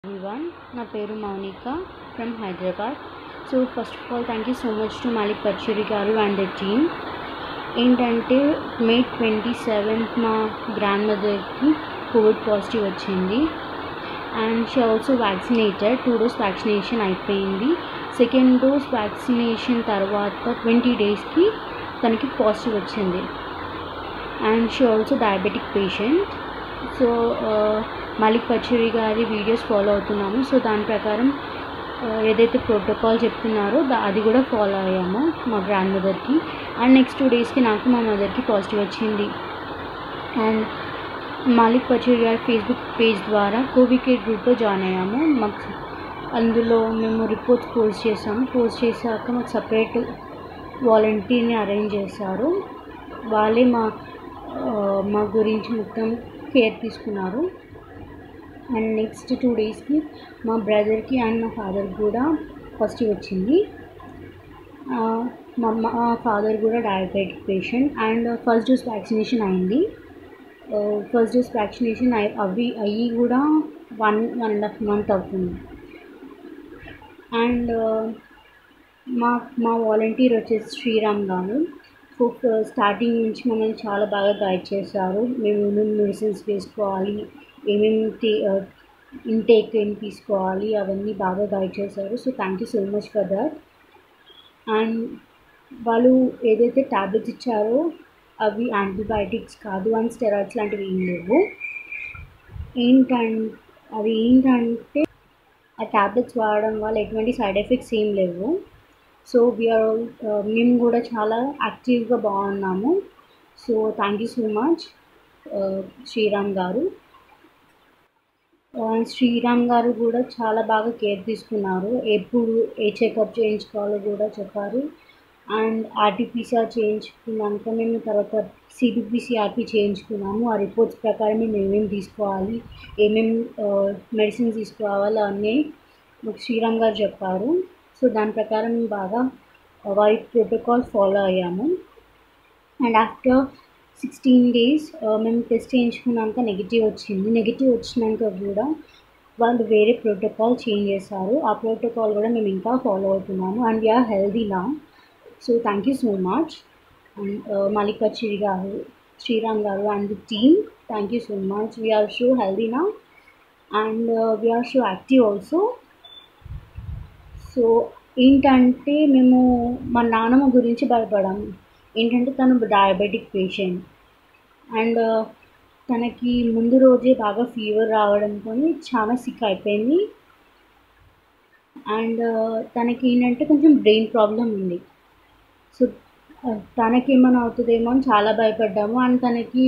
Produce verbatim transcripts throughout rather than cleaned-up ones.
Everyone, నా పేరు Mounika from Hyderabad. So first of all thank you so much to Malik Pachchuri గారు and the team. ఏంటంటే May twenty seventh మా grand మదర్కి కోవిడ్ పాజిటివ్ వచ్చింది and she also vaccinated. Two dose vaccination అయిపోయింది. Second dose vaccination తర్వాత twenty డేస్కి తనకి పాజిటివ్ వచ్చింది and she also diabetic patient. So Malik Pachchuri గారి వీడియోస్ ఫాలో అవుతున్నాము. సో దాని ప్రకారం ఏదైతే ప్రోటోకాల్ చెప్తున్నారో అది కూడా ఫాలో అయ్యాము మా గ్రాండ్ మదర్కి. అండ్ నెక్స్ట్ టూ డేస్కి నాకు మా మదర్కి పాజిటివ్ వచ్చింది. అండ్ మాలిక్ పచ్చూరి గారి ఫేస్బుక్ పేజ్ ద్వారా కోవిడ్ కేర్ గ్రూప్లో జాయిన్ అయ్యాము. మాకు అందులో మేము రిపోర్ట్స్ పోస్ట్ చేసాము. పోస్ట్ చేశాక మాకు సపరేట్ వాలంటీర్ని అరేంజ్ చేశారు. వాళ్ళే మా మా గురించి మొత్తం కేర్ తీసుకున్నారు. అండ్ నెక్స్ట్ టూ డేస్కి మా బ్రదర్కి అండ్ మా ఫాదర్కి కూడా పాజిటివ్ వచ్చింది. మా మా ఫాదర్ కూడా diabetic patient and first dose vaccination అయింది. ఫస్ట్ డోస్ వ్యాక్సినేషన్ అవి అయ్యి కూడా one one and half month అవుతుంది. అండ్ మా మా వాలంటీర్ వచ్చేసి శ్రీరామ్ గారు. సో స్టార్టింగ్ నుంచి మమ్మల్ని చాలా బాగా గైడ్ చేశారు. మేము ఏమేమి మెడిసిన్స్ వేసుకోవాలి, ఏమేమి ఇంటేక్ ఏం తీసుకోవాలి అవన్నీ బాగా గైడ్ చేశారు. So thank you so much for that. And వాళ్ళు ఏదైతే ట్యాబ్లెట్స్ ఇచ్చారో అవి యాంటీబయాటిక్స్ కాదు అండ్ స్టెరాయిడ్స్ లాంటివి ఏం లేవు. ఏంటంటే అవి ఏంటంటే ఆ ట్యాబ్లెట్స్ వాడడం వల్ల ఎటువంటి సైడ్ ఎఫెక్ట్స్ ఏం లేవు. సో వీఆర్ మేము కూడా చాలా యాక్టివ్గా బాగున్నాము. So thank you so much Sriram గారు. శ్రీరామ్ గారు కూడా చాలా బాగా కేర్ తీసుకున్నారు. ఎప్పుడు ఏ చెకప్ చేయించుకోవాలో కూడా చెప్పారు. అండ్ ఆర్టీపీసీఆర్ చేయించుకున్నాక మేము తర్వాత సిబిపిసిఆర్పి చేయించుకున్నాము. ఆ రిపోర్ట్స్ ప్రకారం మేము ఏమేమి తీసుకోవాలి, ఏమేమి మెడిసిన్స్ తీసుకోవాలి అన్నీ మాకు శ్రీరామ్ గారు చెప్పారు. సో దాని ప్రకారం మేము బాగా వారి ప్రోటోకాల్ ఫాలో అయ్యాము. అండ్ ఆఫ్టర్ సిక్స్టీన్ డేస్ మేము టెస్ట్ చేయించుకున్నాక నెగిటివ్ వచ్చింది. నెగిటివ్ వచ్చినాక కూడా వాళ్ళు వేరే ప్రోటోకాల్ చేంజ్ చేశారు. ఆ ప్రోటోకాల్ కూడా మేము ఇంకా ఫాలో అవుతున్నాము అండ్ వీఆర్ హెల్దీ నా. So thank you so much and Malik Pachchuri గారు, శ్రీరామ్ గారు and the team, thank you so much. We're so healthy నా and we're so active also. So ఏంటంటే మేము మా నాన్నమ్మ గురించి భయపడాము. ఏంటంటే తను డయాబెటిక్ పేషెంట్ అండ్ తనకి ముందు రోజే బాగా ఫీవర్ రావడంతో చాలా సిక్ అయిపోయింది. అండ్ తనకి ఏంటంటే కొంచెం బ్రెయిన్ ప్రాబ్లం ఉంది. సో తనకేమైనా అవుతుందేమో అని చాలా భయపడ్డాము. అండ్ తనకి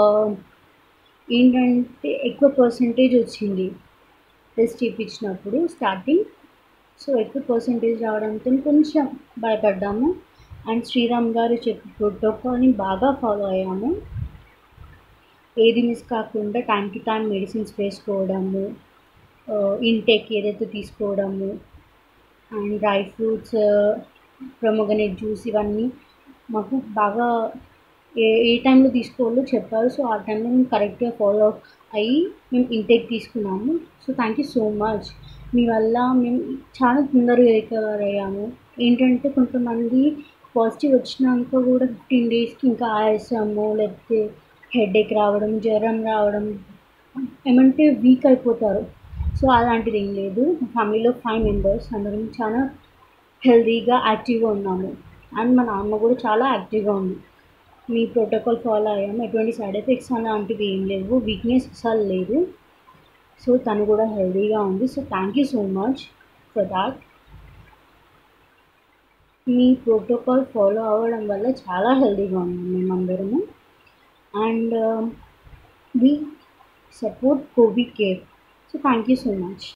ఏంటంటే ఎక్కువ పర్సంటేజ్ వచ్చింది టెస్ట్ చేయించినప్పుడు స్టార్టింగ్. సో ఎక్కువ పర్సంటేజ్ రావడంతో కొంచెం భయపడ్డాము. అండ్ శ్రీరామ్ గారు చెప్పి ప్రోటోకాల్ని బాగా ఫాలో అయ్యాము. ఏది మిస్ కాకుండా టైం టు టైం మెడిసిన్స్ వేసుకోవడము, ఇంటేక్ ఏదైతే తీసుకోవడము and dry fruits, pomegranate juice ఇవన్నీ మాకు బాగా ఏ ఏ టైంలో తీసుకోవాలో చెప్పారు. సో ఆ టైంలో మేము కరెక్ట్గా ఫాలో అయ్యి మేము ఇంటేక్ తీసుకున్నాము. So thank you so much. మీ వల్ల మేము చాలా తొందరగా రికవర్ అయ్యాము. ఏంటంటే కొంతమంది పాజిటివ్ వచ్చినాక కూడా ఫిఫ్టీన్ డేస్కి ఇంకా ఆయాసము లేకపోతే హెడేక్ రావడం, జ్వరం రావడం, ఏమంటే వీక్ అయిపోతారు. సో అలాంటిది ఏం లేదు. మా ఫ్యామిలీలో ఫైవ్ మెంబర్స్ అందరం చాలా హెల్తీగా యాక్టివ్గా ఉన్నాము. అండ్ మా నాన్న కూడా చాలా యాక్టివ్గా ఉంది. మీ ప్రోటోకాల్ ఫాలో అయ్యాము. ఎటువంటి సైడ్ ఎఫెక్ట్స్ అలాంటివి ఏం లేవు, వీక్నెస్ అసలు లేదు. సో తను కూడా హెల్తీగా ఉంది. So thank you so much for that. మీ ప్రోటోకాల్ ఫాలో అవ్వడం వల్ల చాలా హెల్తీగా ఉన్నాం మేమందరము. And we support covid care. So thank you so much.